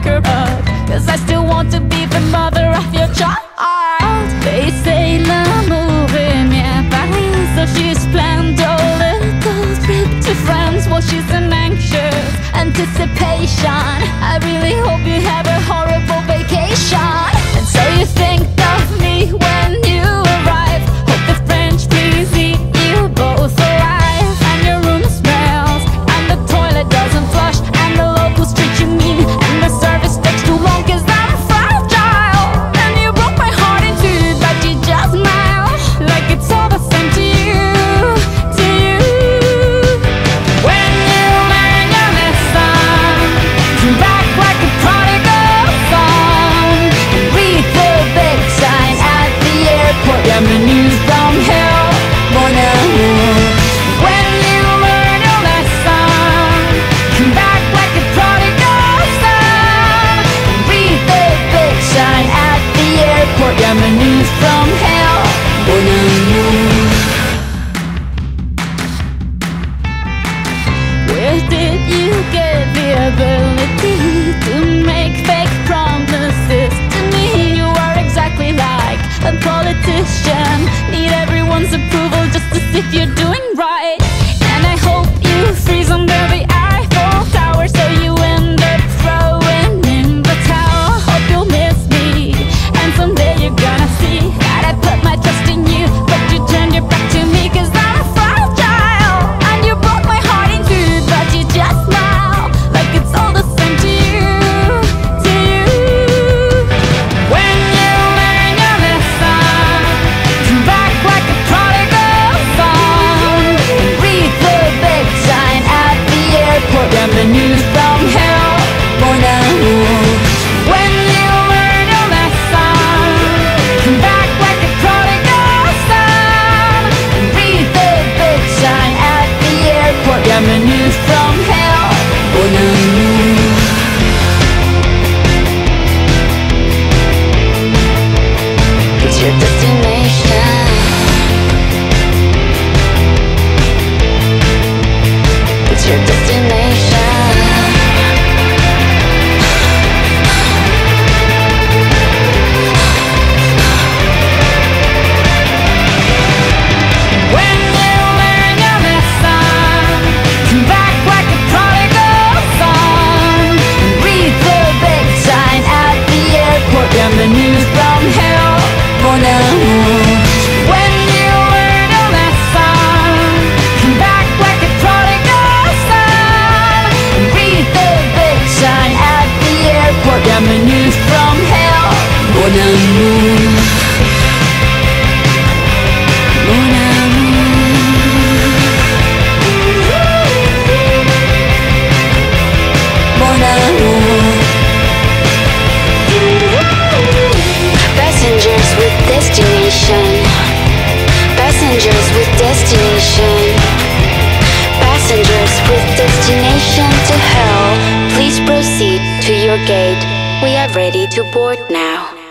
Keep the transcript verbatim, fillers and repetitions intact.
lock her up, 'cause I still want to be the mother of your child. They say l'amour est bien Paris, so she's planned a little trip to France while she's in anxious anticipation. I really hope you have a horrible vacation. And so you think of me when you arrive. Hope the French fleas eat you both alive, and your room smells, and the toilet doesn't flush, and the locals treat you mean, and the service takes too long 'cause I'm fragile. And you broke my heart in two, but you just smile like it's all the same to you, to you. When you learn your lesson, come back like a prodigal son, and read the big sign at the airport. Yeah, the news from hell, Mon Amour. When you learn your lesson, come back like a prodigal son, and read the big sign at the airport. Yeah, the news from hell, Mon Amour. Where did you get the ability to make fake promises to me? You are exactly like a politician, need everyone's approval just to see if you're doing right. And I hope you freeze under the Eiffel Tower, so you end up throwing in the towel. Hope you'll miss me, and someday you're gonna see that I put my trust in you, but you turned your back to me 'cause I'm fragile. And you broke my heart in two, but you just smile like it's all the same to you, to you. When you learn your lesson, come back like a prodigal son, and read the big sign at the airport. Yeah, the news from hell, Mon Amour. When you learn your lesson, come back like a prodigal son, and read the big sign at the airport. Yeah, the news from hell, Mon Amour. It's your destination. It's your destination. When you learn your lesson, come back like a prodigal son, and read the big sign at the airport. Yeah, the news from hell, Mon Amour. When you learn your lesson, come back like a prodigal son, and read the big sign at the airport. Yeah, the news from hell, Mon Amour. Mon Amour. Mon Amour. Passengers with destination. Passengers with destination. Passengers with destination to hell. Please proceed to your gate. We are ready to board now.